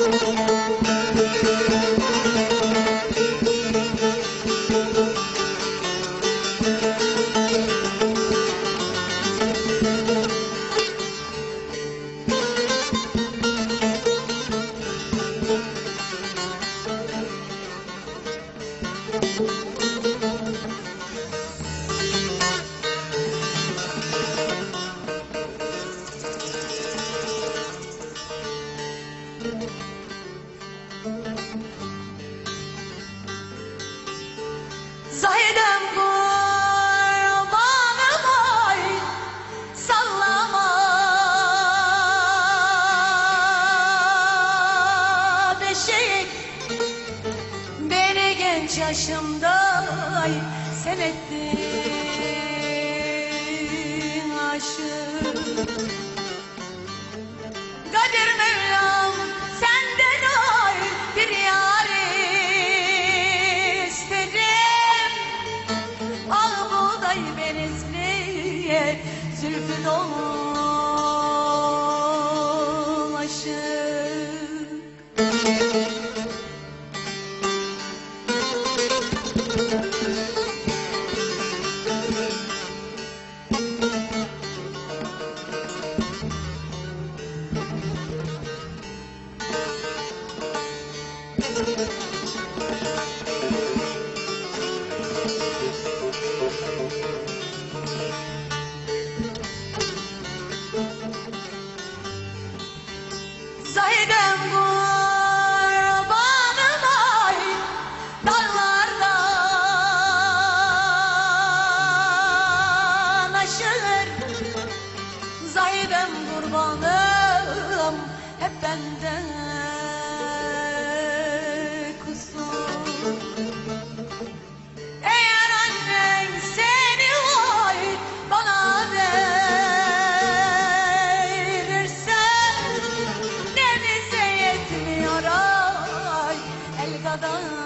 Zahidem kurbanım ay, sallama beşik. Beni genç yaşımda ay, sen ettin aşık. Kadir Mevlam senden ay bir yar istedim. Al buğday benizliye zülfü dolaşık. Zahidem kurbanım ay, dallardan aşır. Zahidem kurbanım hep benden kusur. Eğer annen seni ay bana verirse, ne bize yetmiyor ay el kadar.